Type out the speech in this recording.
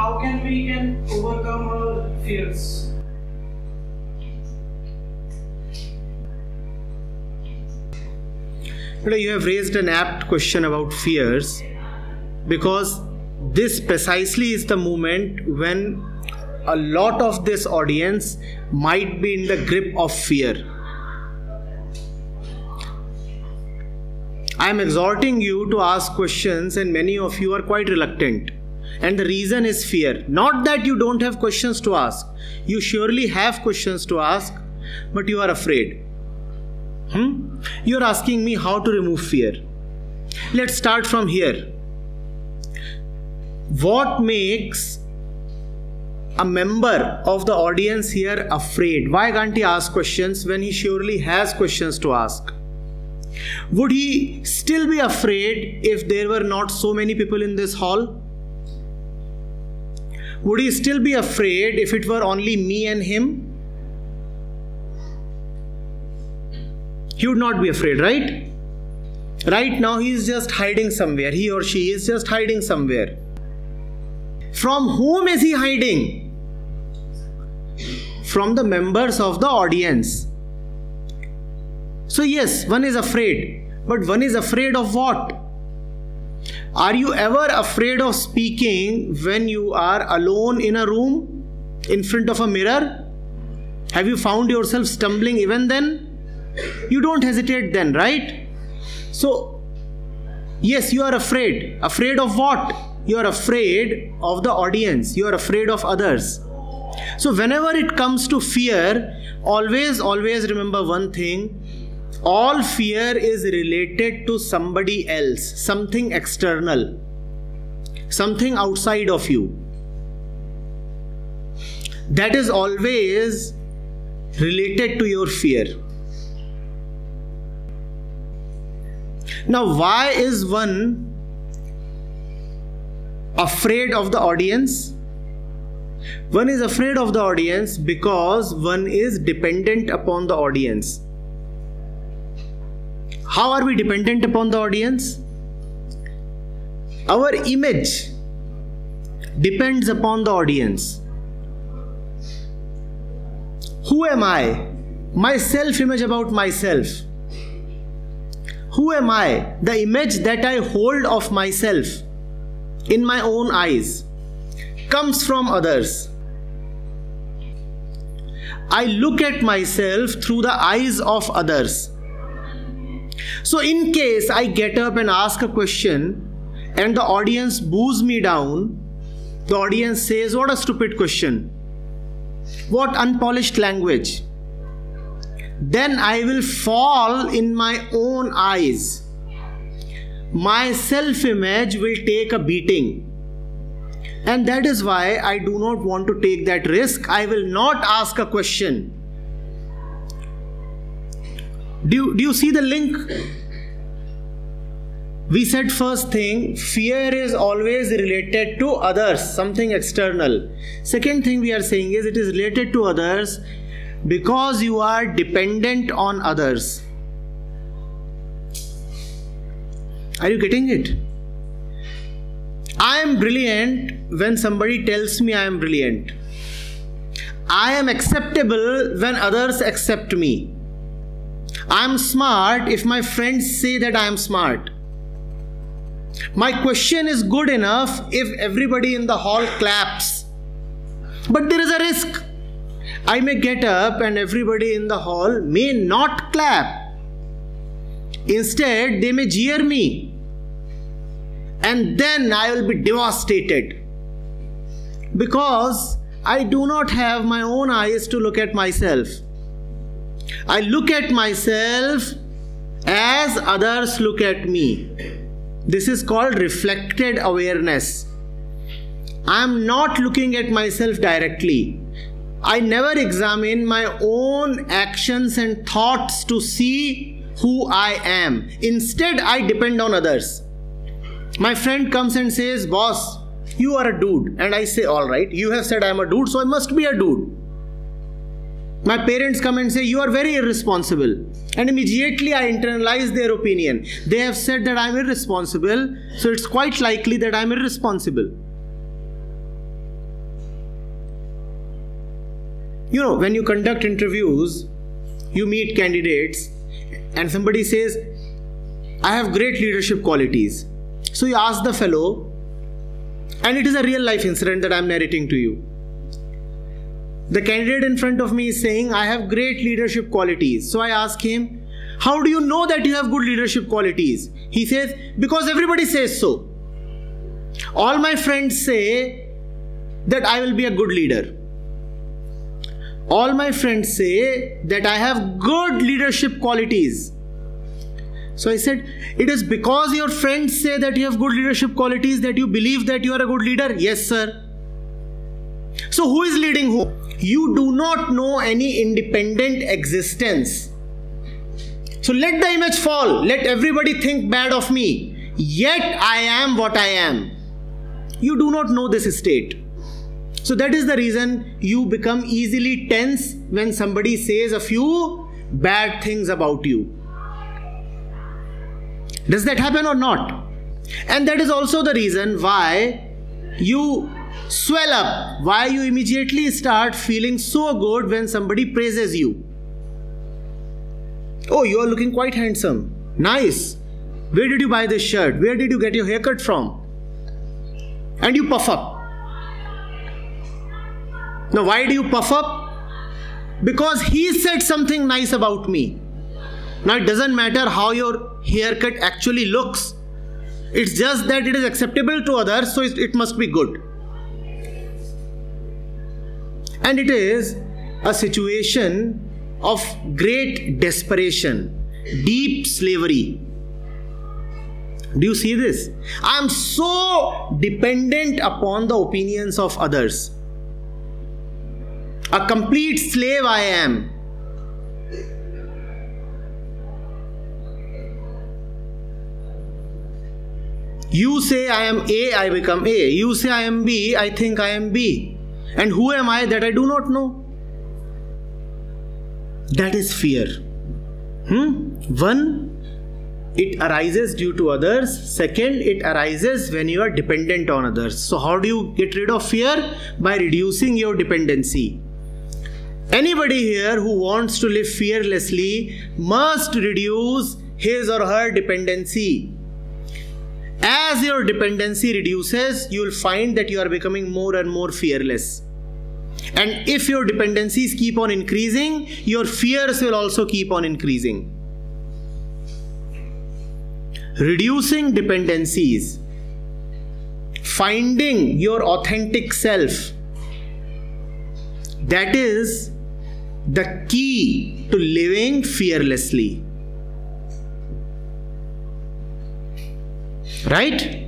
how can we overcome our fears? You have raised an apt question about fears, because this precisely is the moment when a lot of this audience might be in the grip of fear. I am exhorting you to ask questions, and many of you are quite reluctant. And the reason is fear. Not that you don't have questions to ask. You surely have questions to ask, but you are afraid. You are asking me how to remove fear. Let's start from here. What makes a member of the audience here afraid? Why can't he ask questions when he surely has questions to ask? Would he still be afraid if there were not so many people in this hall? Would he still be afraid if it were only me and him? He would not be afraid, right? Right now he is just hiding somewhere. He or she is just hiding somewhere. From whom is he hiding? From the members of the audience. So yes, one is afraid. But one is afraid of what? Are you ever afraid of speaking when you are alone in a room in front of a mirror? Have you found yourself stumbling even then? You don't hesitate then, right? So, yes, you are afraid. Afraid of what? You are afraid of the audience. You are afraid of others. So, whenever it comes to fear, always remember one thing. All fear is related to somebody else, something external, something outside of you. That is always related to your fear. Now, why is one afraid of the audience? One is afraid of the audience because one is dependent upon the audience. How are we dependent upon the audience? Our image depends upon the audience. Who am I? My self-image about myself. Who am I? The image that I hold of myself in my own eyes comes from others. I look at myself through the eyes of others. So in case I get up and ask a question and the audience boos me down, the audience says, "What a stupid question. What unpolished language." Then I will fall in my own eyes. My self-image will take a beating. And that is why I do not want to take that risk. I will not ask a question. Do you see the link? We said first thing, fear is always related to others, something external. Second thing we are saying is it is related to others because you are dependent on others. Are you getting it? I am brilliant when somebody tells me I am brilliant. I am acceptable when others accept me. I am smart if my friends say that I am smart. My question is good enough if everybody in the hall claps. But there is a risk. I may get up and everybody in the hall may not clap. Instead, they may jeer me. And then I will be devastated. Because I do not have my own eyes to look at myself. I look at myself as others look at me. This is called reflected awareness. I am not looking at myself directly. I never examine my own actions and thoughts to see who I am. Instead, I depend on others. My friend comes and says, "Boss, you are a dude." And I say, "All right, you have said I am a dude, so I must be a dude." My parents come and say, "You are very irresponsible." And immediately I internalize their opinion. They have said that I am irresponsible, so it's quite likely that I am irresponsible. when you conduct interviews, you meet candidates and somebody says, I have great leadership qualities. So you ask the fellow, and it is a real life incident that I am narrating to you. The candidate in front of me is saying, I have great leadership qualities. So I ask him, how do you know that you have good leadership qualities? He says, because everybody says so. All my friends say that I will be a good leader. All my friends say that I have good leadership qualities. So I said, it is because your friends say that you have good leadership qualities that you believe that you are a good leader? Yes, sir. So who is leading who? You do not know any independent existence. So let the image fall. Let everybody think bad of me. Yet I am what I am. You do not know this state. So that is the reason you become easily tense when somebody says a few bad things about you. Does that happen or not? And that is also the reason why you swell up, why you immediately start feeling so good when somebody praises you. Oh, you are looking quite handsome. Nice. Where did you buy this shirt? Where did you get your haircut from? And you puff up. Now, why do you puff up? Because he said something nice about me. Now, it doesn't matter how your haircut actually looks. It's just that it is acceptable to others, so it must be good. And it is a situation of great desperation, deep slavery. Do you see this? I am so dependent upon the opinions of others. A complete slave I am. You say I am A, I become A. You say I am B, I think I am B. And who am I that I do not know? That is fear. One, it arises due to others. Second, it arises when you are dependent on others. So how do you get rid of fear? By reducing your dependency. Anybody here who wants to live fearlessly must reduce his or her dependency. As your dependency reduces, you will find that you are becoming more and more fearless. And if your dependencies keep on increasing, your fears will also keep on increasing. Reducing dependencies, finding your authentic self, that is the key to living fearlessly. Right?